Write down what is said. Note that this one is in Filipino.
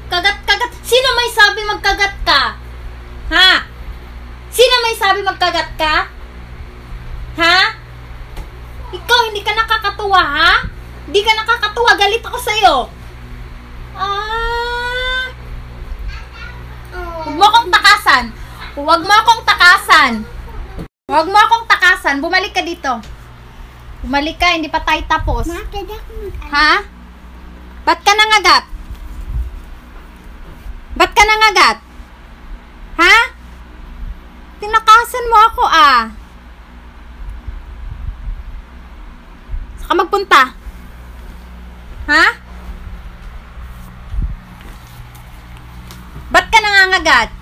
Kagat-kagat. Sino may sabi magkagat ka? Ha? Sino may sabi magkagat ka? Ha? Ikaw, hindi ka nakakatuwa, ha? Hindi ka nakakatuwa. Galit ako sa'yo. Huwag mo akong takasan. Huwag mo akong takasan. Huwag mo akong takasan. Bumalik ka dito. Bumalik ka, hindi pa tayo tapos. Ha? Ba't ka nangagat? Ba't ka nangagat? Ha? Tinakasan mo ako, ah. Saka magpunta. Ha? Ba't ka nangangagat?